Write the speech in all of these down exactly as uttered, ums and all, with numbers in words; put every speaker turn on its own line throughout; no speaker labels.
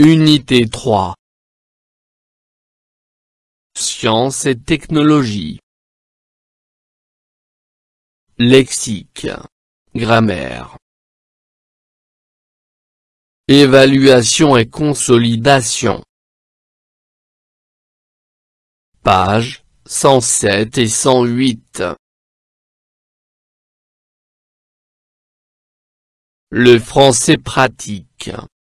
Unité trois. Sciences et technologies. Lexique. Grammaire. Évaluation et consolidation. Pages cent sept et cent huit. Le français pratique.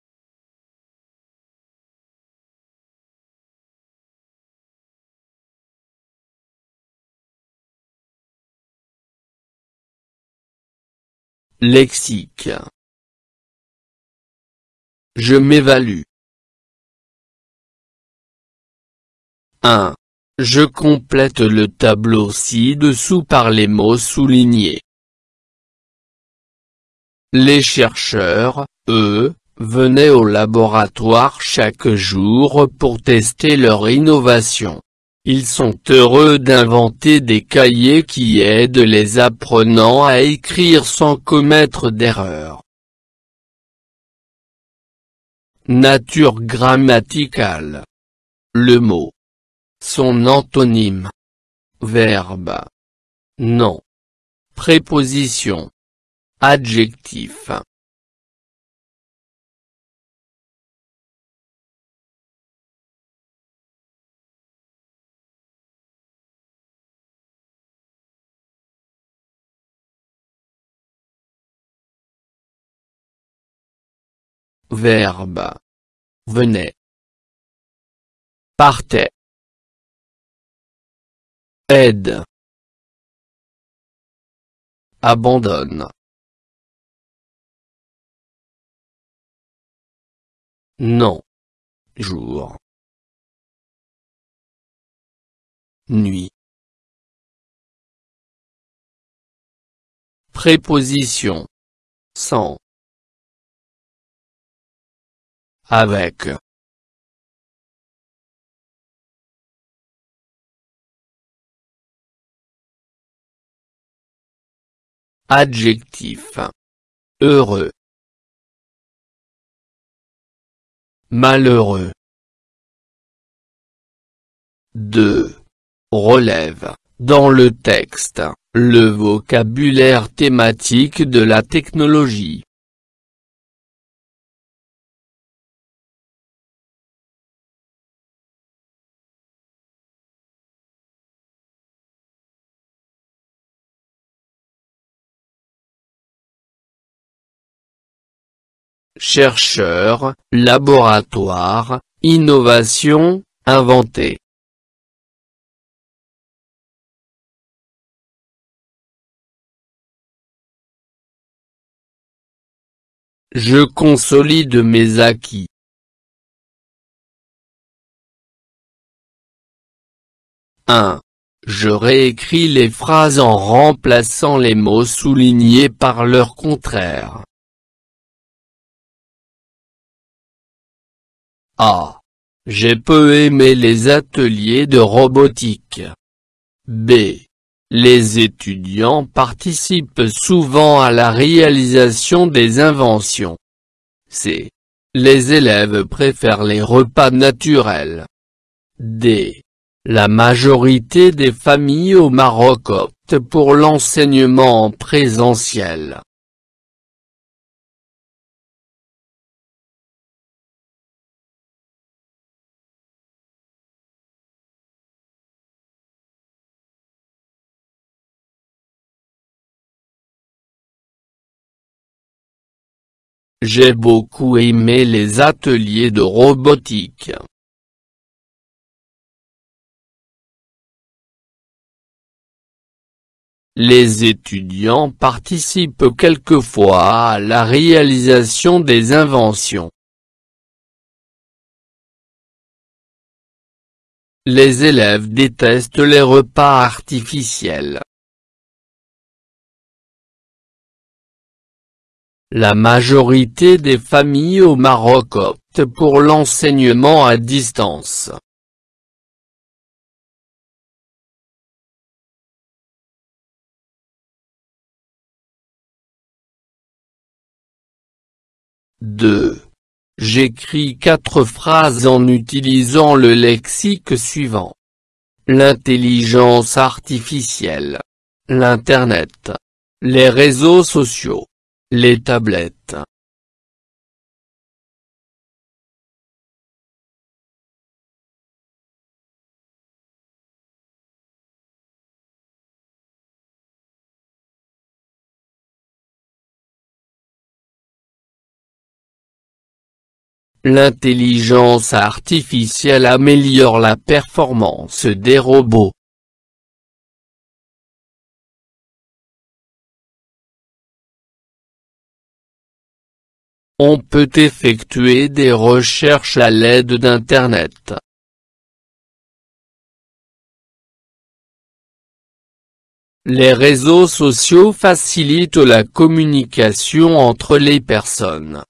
Lexique. Je m'évalue. un. Je complète le tableau ci-dessous par les mots soulignés. Les chercheurs, eux, venaient au laboratoire chaque jour pour tester leur innovation. Ils sont heureux d'inventer des cahiers qui aident les apprenants à écrire sans commettre d'erreurs. Nature grammaticale. Le mot. Son antonyme. Verbe. Nom. Préposition. Adjectif. Verbe. Venait. Partait. Aide. Abandonne. Non. Jour. Nuit. Préposition. Sans. Avec. Adjectif. Heureux. Malheureux. deux. Relève, dans le texte, le vocabulaire thématique de la technologie. Chercheur, laboratoire, innovation, inventer. Je consolide mes acquis. un. Je réécris les phrases en remplaçant les mots soulignés par leur contraire. A. J'ai peu aimé les ateliers de robotique. B. Les étudiants participent souvent à la réalisation des inventions. C. Les élèves préfèrent les repas naturels. D. La majorité des familles au Maroc optent pour l'enseignement en présentiel. J'ai beaucoup aimé les ateliers de robotique. Les étudiants participent quelquefois à la réalisation des inventions. Les élèves détestent les repas artificiels. La majorité des familles au Maroc optent pour l'enseignement à distance. deux. J'écris quatre phrases en utilisant le lexique suivant. L'intelligence artificielle. L'Internet. Les réseaux sociaux. Les tablettes. L'intelligence artificielle améliore la performance des robots. On peut effectuer des recherches à l'aide d'Internet. Les réseaux sociaux facilitent la communication entre les personnes.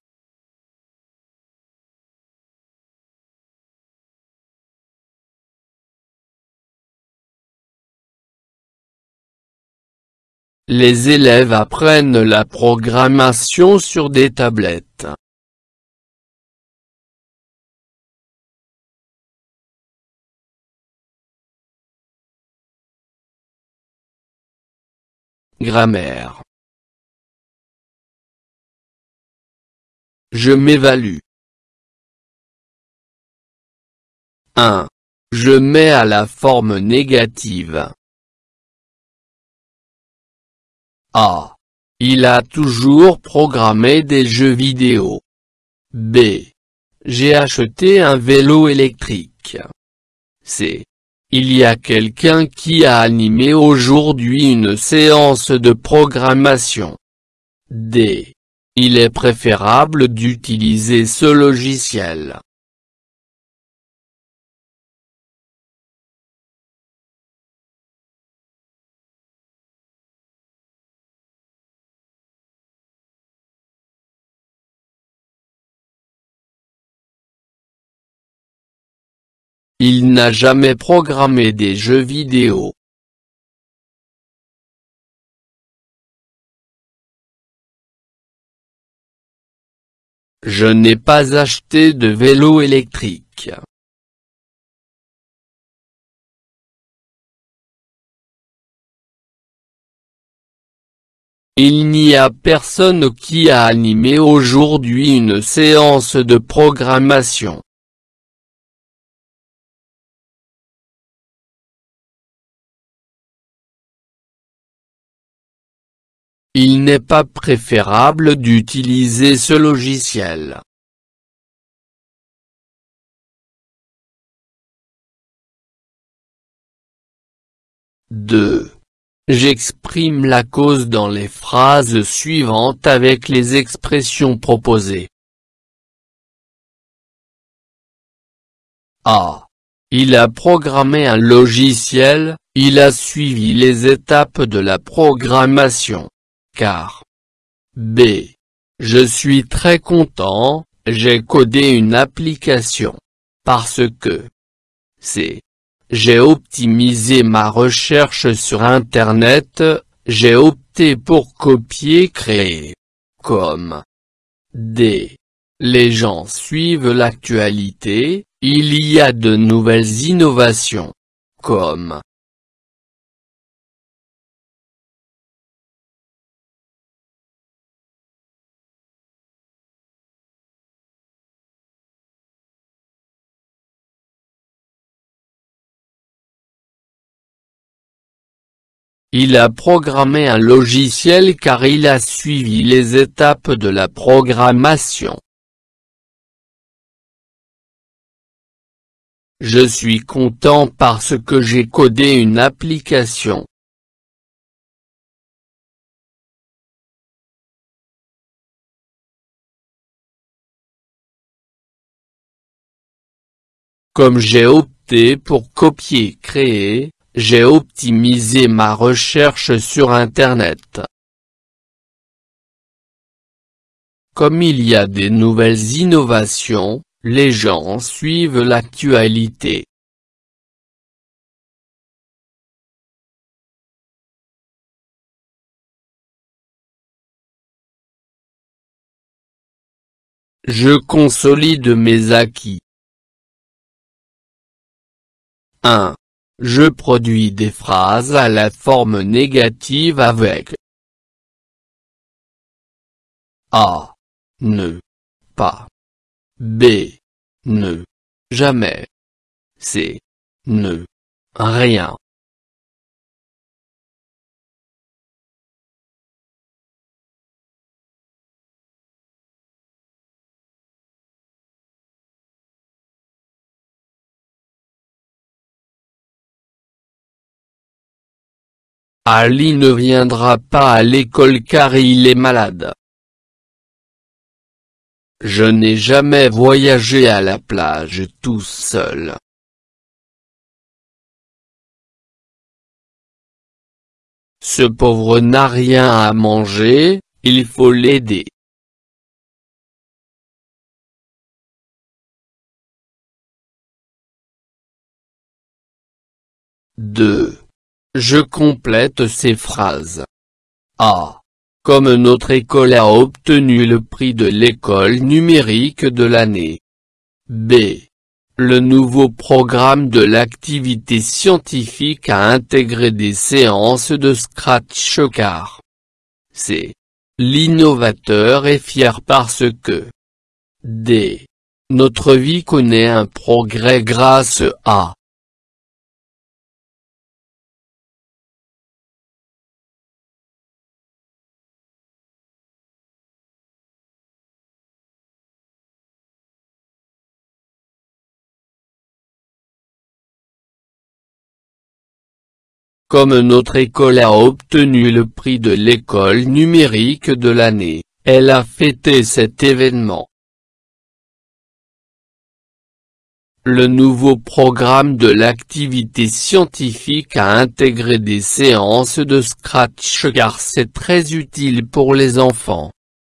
Les élèves apprennent la programmation sur des tablettes. Grammaire. Je m'évalue. un. Je mets à la forme négative. A. Il a toujours programmé des jeux vidéo. B. J'ai acheté un vélo électrique. C. Il y a quelqu'un qui a animé aujourd'hui une séance de programmation. D. Il est préférable d'utiliser ce logiciel. Il n'a jamais programmé des jeux vidéo. Je n'ai pas acheté de vélo électrique. Il n'y a personne qui a animé aujourd'hui une séance de programmation. Il n'est pas préférable d'utiliser ce logiciel. deux. J'exprime la cause dans les phrases suivantes avec les expressions proposées. A. Il a programmé un logiciel, il a suivi les étapes de la programmation. Car. B. Je suis très content, j'ai codé une application. Parce que. C. J'ai optimisé ma recherche sur Internet, j'ai opté pour copier-créer. Comme. D. Les gens suivent l'actualité, il y a de nouvelles innovations. Comme. Il a programmé un logiciel car il a suivi les étapes de la programmation. Je suis content parce que j'ai codé une application. Comme j'ai opté pour copier-créer, j'ai optimisé ma recherche sur Internet. Comme il y a des nouvelles innovations, les gens suivent l'actualité. Je consolide mes acquis. un. Je produis des phrases à la forme négative avec A. Ne. Pas. B. Ne. Jamais. C. Ne. Rien. Ali ne viendra pas à l'école car il est malade. Je n'ai jamais voyagé à la plage tout seul. Ce pauvre n'a rien à manger, il faut l'aider. deux. Je complète ces phrases. A. Comme notre école a obtenu le prix de l'école numérique de l'année. B. Le nouveau programme de l'activité scientifique a intégré des séances de Scratch car. C. L'innovateur est fier parce que. D. Notre vie connaît un progrès grâce à. Comme notre école a obtenu le prix de l'école numérique de l'année, elle a fêté cet événement. Le nouveau programme de l'activité scientifique a intégré des séances de Scratch car c'est très utile pour les enfants.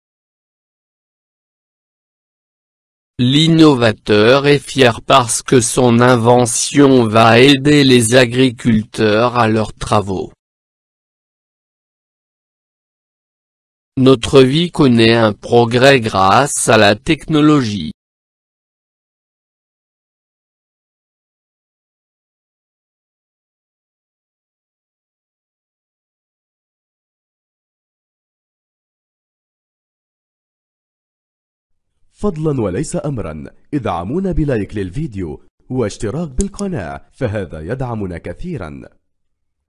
L'innovateur est fier parce que son invention va aider les agriculteurs à leurs travaux. Notre vie connaît un progrès grâce à la technologie.
فضلا وليس أمرا ادعمونا بلايك للفيديو واشتراك بالقناة، فهذا يدعمنا كثيرا.